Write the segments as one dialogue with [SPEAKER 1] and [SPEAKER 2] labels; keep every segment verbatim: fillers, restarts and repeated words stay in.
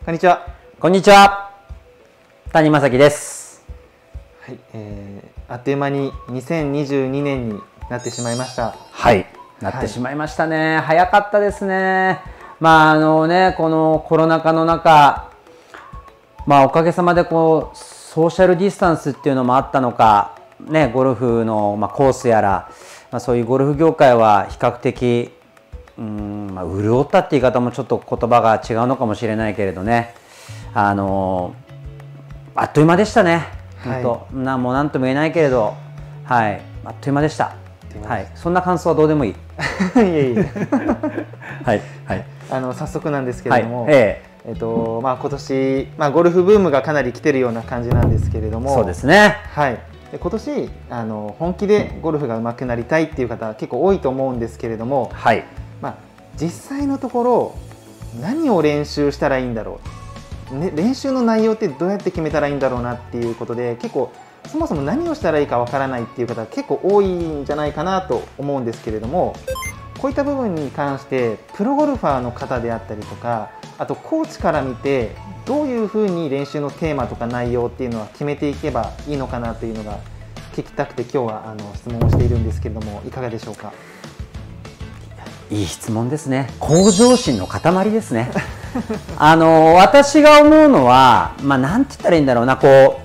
[SPEAKER 1] こんにちは。
[SPEAKER 2] こんにちは。谷正樹です。
[SPEAKER 1] はい、えー、あっという間ににせんにじゅうにねんになってしまいました。
[SPEAKER 2] はい、なってしまいましたね。はい、早かったですね。まああのね、このコロナ禍の中、まあおかげさまでこうソーシャルディスタンスっていうのもあったのか、ね、ゴルフのまあコースやら、まあ、そういうゴルフ業界は比較的うーん、まあ、潤ったって言い方もちょっと言葉が違うのかもしれないけれどね、あのあっという間でしたね。はい、本当なもう何とも言えないけれど、はい、あっという間でした。はい、そんな感想はどうでもいい。い
[SPEAKER 1] えいえ。
[SPEAKER 2] はいはい。
[SPEAKER 1] あの早速なんですけれども、
[SPEAKER 2] はい、え
[SPEAKER 1] えっとまあ今年まあゴルフブームがかなり来てるような感じなんですけれども、
[SPEAKER 2] そうですね。
[SPEAKER 1] はい。で今年あの本気でゴルフが上手くなりたいっていう方結構多いと思うんですけれども、
[SPEAKER 2] はい。
[SPEAKER 1] まあ実際のところ何を練習したらいいんだろう、ね、練習の内容ってどうやって決めたらいいんだろうなっていうことで、結構そもそも何をしたらいいかわからないっていう方結構多いんじゃないかなと思うんですけれども、こういった部分に関してプロゴルファーの方であったりとか、あとコーチから見てどういうふうに練習のテーマとか内容っていうのは決めていけばいいのかなというのが聞きたくて今日はあの質問をしているんですけれども、いかがでしょうか。
[SPEAKER 2] いい質問ですね。向上心の塊ですね。あの私が思うのは、まあなんて言ったらいいんだろうな、こ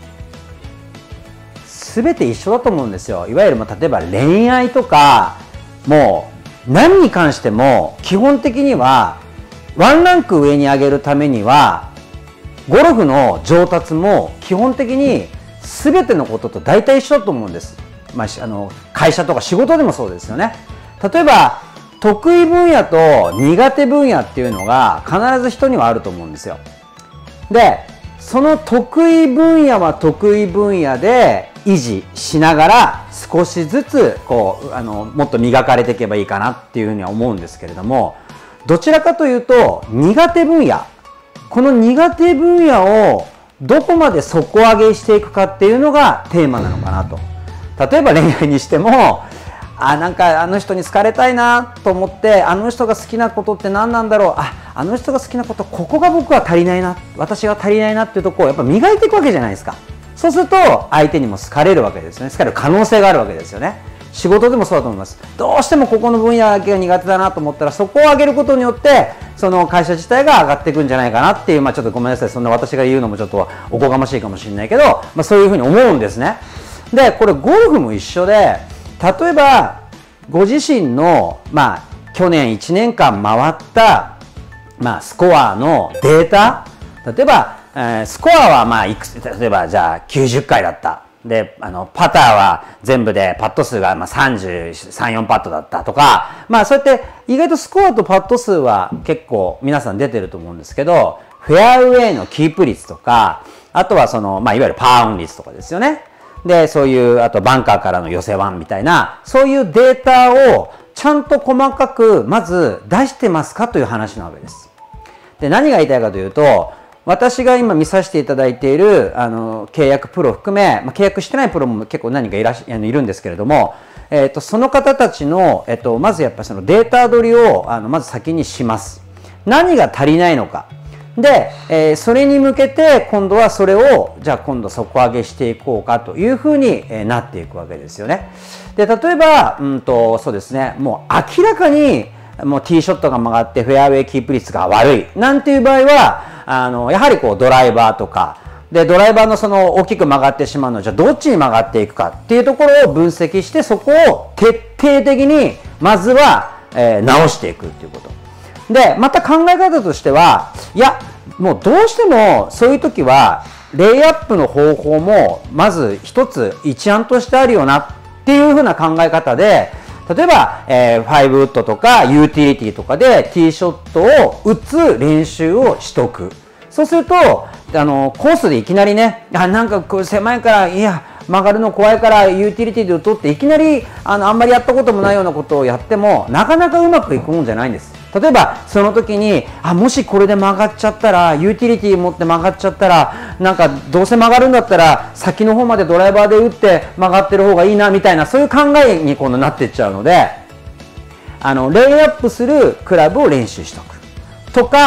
[SPEAKER 2] うすべて一緒だと思うんですよ。いわゆる、まあ、例えば恋愛とかもう何に関しても基本的にはワンランク上に上げるためにはゴルフの上達も基本的にすべてのことと大体一緒だと思うんです。まあ、あの会社とか仕事でもそうですよね。例えば得意分野と苦手分野っていうのが必ず人にはあると思うんですよ。で、その得意分野は得意分野で維持しながら少しずつこうあのもっと磨かれていけばいいかなっていうふうには思うんですけれども、どちらかというと苦手分野、この苦手分野をどこまで底上げしていくかっていうのがテーマなのかなと。例えば恋愛にしても、あ、なんかあの人に好かれたいなと思って、あの人が好きなことって何なんだろう、あ、あの人が好きなこと、ここが僕は足りないな、私が足りないなっていうところをやっぱ磨いていくわけじゃないですか。そうすると相手にも好かれるわけですね。好かれる可能性があるわけですよね。仕事でもそうだと思います。どうしてもここの分野だけが苦手だなと思ったら、そこを上げることによってその会社自体が上がっていくんじゃないかなっていう、まあちょっとごめんなさい、そんな私が言うのもちょっとおこがましいかもしれないけど、まあそういうふうに思うんですね。で、これゴルフも一緒で、例えばご自身の、まあ、去年いちねんかん回った、まあ、スコアのデータ、例えば、えー、スコアは、まあ、いくつ、例えばじゃあきゅうじゅっかいだった。で、あのパターは全部でパット数がまあさんじゅうさん、よんパットだったとか、まあそうやって意外とスコアとパット数は結構皆さん出てると思うんですけど、フェアウェイのキープ率とか、あとはその、まあいわゆるパーオン率とかですよね。で、そういう、あとバンカーからの寄せワンみたいな、そういうデータをちゃんと細かくまず出してますかという話なわけです。で、何が言いたいかというと、私が今見させていただいているあの契約プロを含め、まあ、契約してないプロも結構何人かいらっしゃいるんですけれども、えー、とその方たちの、えー、とまずやっぱりそのデータ取りをあのまず先にします。何が足りないのか。で、えー、それに向けて今度はそれをじゃあ今度底上げしていこうかというふうに、えー、なっていくわけですよね。で、例えば、うんとそうですね、もう明らかにもうティーショットが曲がってフェアウェイキープ率が悪いなんていう場合は、あのやはりこうドライバーとかで、ドライバーのその大きく曲がってしまうのはじゃあどっちに曲がっていくかっていうところを分析して、そこを徹底的にまずは、えー、直していくっていうことで、また考え方としては、いやもうどうしてもそういう時はレイアップの方法もまず一つ一案としてあるよなっていうふうな考え方で、例えば、えー、ファイブウッドとかユーティリティとかでティーショットを打つ練習をしとく。そうするとあのコースでいきなりね、あ、なんかこう狭いから、いや曲がるの怖いからユーティリティで打とうっていきなりあのあんまりやったこともないようなことをやってもなかなかうまくいくもんじゃないんです。例えばその時に、あ、もしこれで曲がっちゃったら、ユーティリティ持って曲がっちゃったら、なんかどうせ曲がるんだったら先の方までドライバーで打って曲がってる方がいいなみたいな、そういう考えに今度なっていっちゃうので、あのレイアップするクラブを練習しとくとか、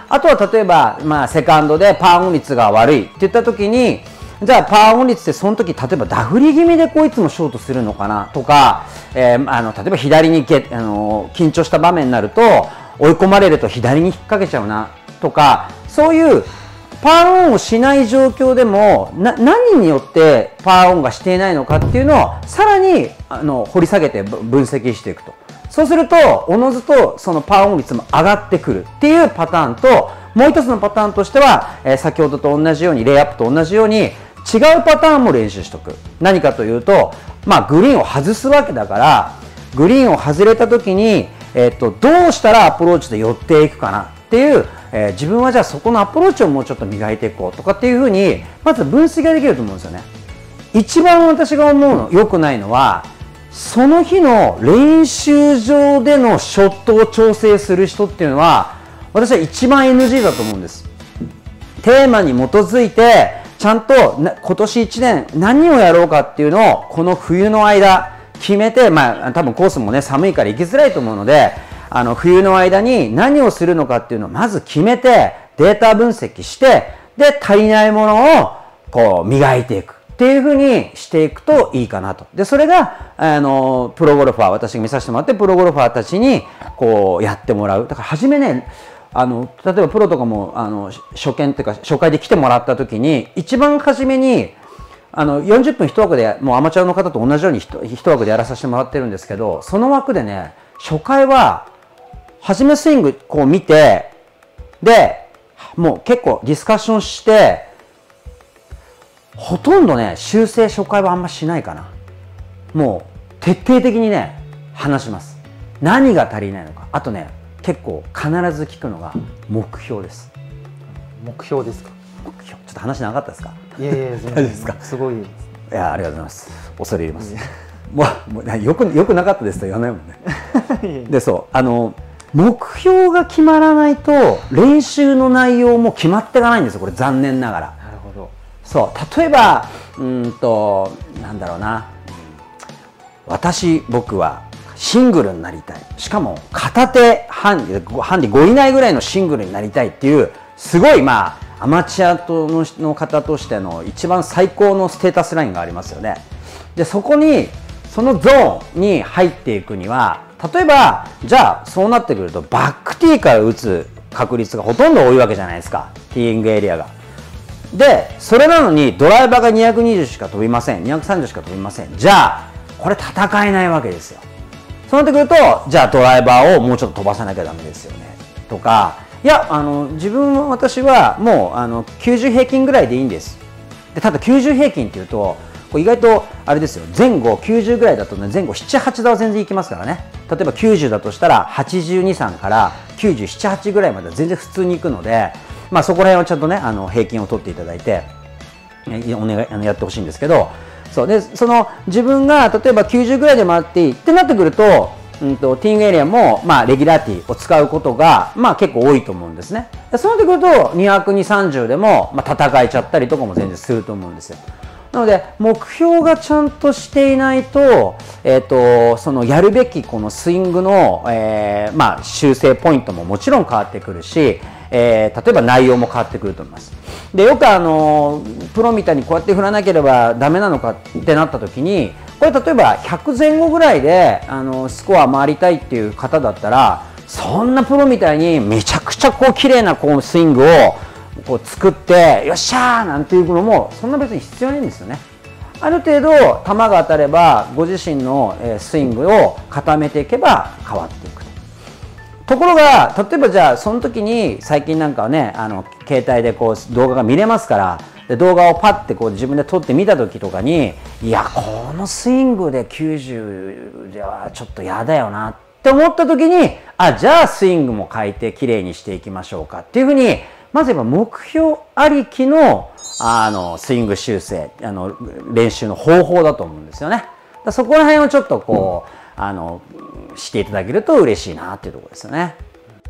[SPEAKER 2] あとは例えば、まあ、セカンドでパーオン率が悪いって言った時に、じゃあパーオン率ってその時例えばダフり気味でこういつもショートするのかなとか、えー、あの例えば左にけあの緊張した場面になると追い込まれると左に引っ掛けちゃうなとか、そういうパーオンをしない状況でもな何によってパーオンがしていないのかっていうのをさらにあの掘り下げて分析していくと。そうするとおのずとそのパーオン率も上がってくるっていうパターンと、もう一つのパターンとしては、えー、先ほどと同じようにレイアップと同じように違うパターンも練習しておく。何かというと、まあ、グリーンを外すわけだから、グリーンを外れた時に、えー、っとどうしたらアプローチで寄っていくかなっていう、えー、自分はじゃあそこのアプローチをもうちょっと磨いていこうとかっていうふうにまず分析ができると思うんですよね。一番私が思うの良くないのは、その日の練習場でのショットを調整する人っていうのは私は一番 エヌジー だと思うんです。テーマに基づいてちゃんと今年いちねん何をやろうかっていうのをこの冬の間決めて、まあ多分コースもね寒いから行きづらいと思うので、あの冬の間に何をするのかっていうのをまず決めてデータ分析して、で足りないものをこう磨いていくっていうふうにしていくといいかなと。でそれがあのプロゴルファー、私が見させてもらってプロゴルファーたちにこうやってもらう。だから初めね、あの例えばプロとかもあの初見っていうか初回で来てもらった時に一番初めにあのよんじゅっぷんいち枠でもうアマチュアの方と同じようにいち枠でやらさせてもらってるんですけど、その枠でね初回は初めスイングこう見て、でもう結構ディスカッションして、ほとんどね修正初回はあんましないかな。もう徹底的にね話します。何が足りないのか。あとね結構必ず聞くのが目標です。
[SPEAKER 1] 目標ですか。
[SPEAKER 2] 目標。ちょっと話長かったですか。
[SPEAKER 1] いやいや、全然ですか。すごい。い
[SPEAKER 2] や、ありがとうございます。恐れ入ります。もう、もうよくよくなかったですと言わないもんね。で、そうあの目標が決まらないと練習の内容も決まっていかないんですよ。これ残念ながら。
[SPEAKER 1] なるほど。
[SPEAKER 2] そう例えばうんとなんだろうな。私僕はシングルになりたい。しかも片手ハンディ、ハンディご以内ぐらいのシングルになりたいっていうすごいまあアマチュアと の, の方としての一番最高のステータスラインがありますよね。でそこにそのゾーンに入っていくには、例えばじゃあそうなってくるとバックティーから打つ確率がほとんど多いわけじゃないですか、ティーイングエリアが。でそれなのにドライバーがにひゃくにじゅうしか飛びません、にひゃくさんじゅうしか飛びません。じゃあこれ戦えないわけですよ。そうなってくると、じゃあドライバーをもうちょっと飛ばさなきゃダメですよねとか、いやあの自分は私はもうあのきゅうじゅう平均ぐらいでいいんです。でただきゅうじゅう平均っていうとこれ意外とあれですよ、前後きゅうじゅうぐらいだとね、前後なな、はち打は全然いきますからね。例えばきゅうじゅうだとしたらはちじゅうに、さんからきゅうじゅうなな、はちぐらいまでは全然普通にいくので、まあ、そこら辺をちゃんとねあの平均を取っていただいてお願いあのやってほしいんですけど、そうでその自分が例えばきゅうじゅうぐらいで回っていいってなってくると、うんと、ティーイングエリアも、まあ、レギュラーティーを使うことが、まあ、結構多いと思うんですね。そうなってくるとにひゃくに、さんじゅうでも、まあ、戦えちゃったりとかも全然すると思うんですよ。なので目標がちゃんとしていないと、えーと、そのやるべきこのスイングの、えーまあ、修正ポイントももちろん変わってくるし、えー、例えば内容も変わってくると思います。でよくあのプロみたいにこうやって振らなければダメなのかってなった時に、これ例えばひゃく前後ぐらいであのスコア回りたいっていう方だったら、そんなプロみたいにめちゃくちゃこう綺麗なこうスイングをこう作ってよっしゃーなんていうのもそんな別に必要ないんですよね。ある程度球が当たればご自身のスイングを固めていけば変わっていく。ところが例えばじゃあその時に最近なんかはねあの携帯でこう動画が見れますから、で動画をパッてこう自分で撮ってみた時とかに、いやこのスイングできゅうじゅうではちょっと嫌だよなって思った時に、あじゃあスイングも変えてきれいにしていきましょうかっていうふうに、まずやっぱ目標ありきのあのスイング修正、あの練習の方法だと思うんですよね。だそこら辺をちょっとこう、うん、あのしていただけると嬉しいなっていうところですよね。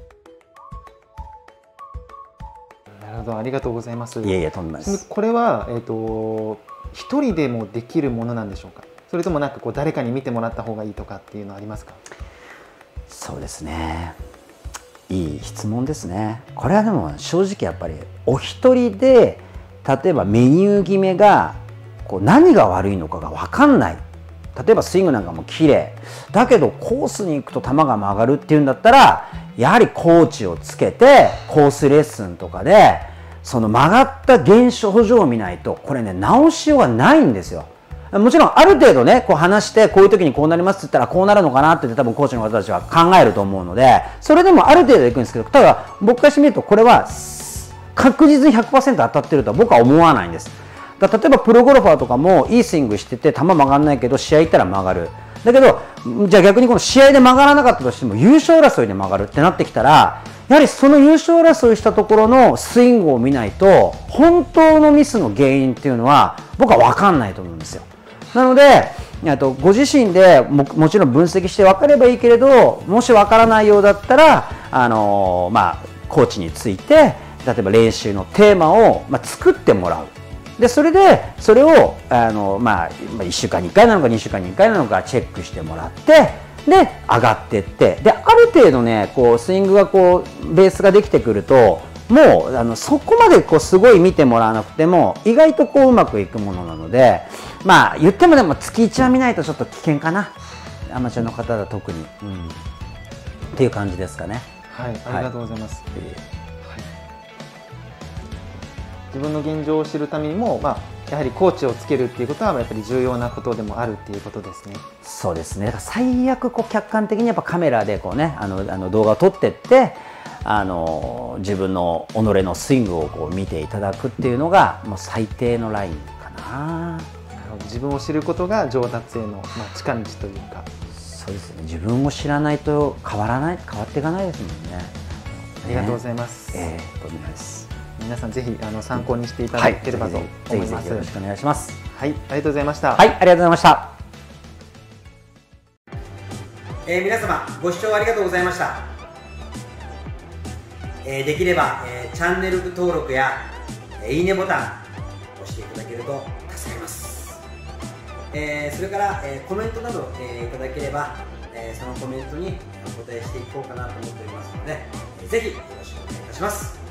[SPEAKER 1] なるほど、ありがとうございます。
[SPEAKER 2] いえいえ、とんでもないです。
[SPEAKER 1] これは、えーと、一人でもできるものなんでしょうか。それともなんかこう誰かに見てもらった方がいいとかっていうのはありますか。
[SPEAKER 2] そうですね。 いい質問ですね。これはでも正直やっぱりお一人で例えばメニュー決めがこう何が悪いのかが分かんない、例えばスイングなんかも綺麗だけどコースに行くと球が曲がるっていうんだったら、やはりコーチをつけてコースレッスンとかでその曲がった現象上を見ないとこれね直しようがないんですよ。もちろんある程度ねこう話してこういう時にこうなりますって言ったらこうなるのかなって多分コーチの方たちは考えると思うので、それでもある程度いくんですけど、ただ僕からしてみるとこれは確実に ひゃくパーセント 当たってるとは僕は思わないんです。だ例えばプロゴルファーとかもいいスイングしてて球曲がらないけど試合行ったら曲がる、だけどじゃあ逆にこの試合で曲がらなかったとしても優勝争いで曲がるってなってきたら、やはりその優勝争いしたところのスイングを見ないと本当のミスの原因っていうのは僕は分かんないと思うんですよ。なのでとご自身で も, もちろん分析して分かればいいけれど、もし分からないようだったらあの、まあ、コーチについて例えば練習のテーマを、まあ、作ってもらう。でそれでそれをあの、まあ、いっしゅうかんにいっかいなのかにしゅうかんにいっかいなのかチェックしてもらって、で上がっていって、である程度ねこうスイングがこうベースができてくるともうあのそこまでこうすごい見てもらわなくても意外とこううまくいくものなので、まあ言ってもでも月いちは見ないとちょっと危険かな、アマチュアの方は特に、うん、っていう感じですかね。
[SPEAKER 1] はい、ありがとうございます。
[SPEAKER 2] はい、
[SPEAKER 1] 自分の現状を知るためにも、まあ、やはりコーチをつけるっていうことはやっぱり重要なことでもあるっていうことですね。
[SPEAKER 2] そうですね。だから最悪こう客観的にやっぱカメラでこうねあのあの動画を撮ってってあの自分の己のスイングをこう見ていただくっていうのがもう最低のラインかな。
[SPEAKER 1] 自分を知ることが上達への、まあ、近道というか。
[SPEAKER 2] そうですね。自分を知らないと変わらない変わっていかないですもんね。
[SPEAKER 1] ありがとうございます。
[SPEAKER 2] ええー、とんでもないです。
[SPEAKER 1] 皆さんぜひあの参考にしていただければと思います。
[SPEAKER 2] はい、ぜひぜひよろしくお願いします。
[SPEAKER 1] はい、ありがとうございました。
[SPEAKER 2] はい、ありがとうございました。
[SPEAKER 3] えー、皆様ご視聴ありがとうございました。えー、できれば、えー、チャンネル登録や、えー、いいねボタン押していただけると助かります。えー、それから、えー、コメントなど、えー、いただければ、えー、そのコメントにお答えしていこうかなと思っておりますので、えー、ぜひよろしくお願いいたします。